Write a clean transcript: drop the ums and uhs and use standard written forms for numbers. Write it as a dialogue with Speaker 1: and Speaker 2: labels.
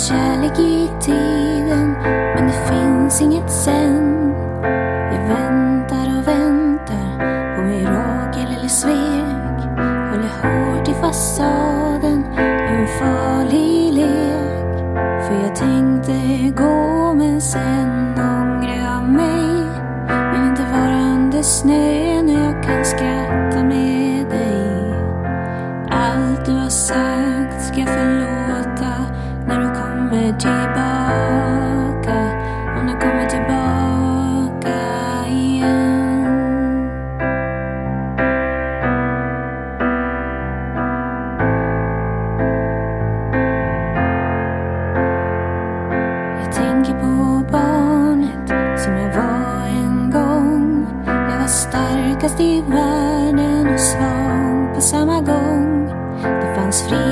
Speaker 1: finns kärlek i tiden, men det finns inget sen. Jag väntar och väntar på mirakel eller svek. Håller hårt i fasaden, en farlig lek. För jag tänkte gå, men sen ångrar jag mig. Vill inte vara under snö när jag kan skratta med dig. Allt du har sagt ska jag förlåta när du kommer tillbaka. Om du kommer tillbaka igen. Jag tänker på barnet som jag var en gång. Jag var starkast i världen och svag på samma gång. Det fanns fri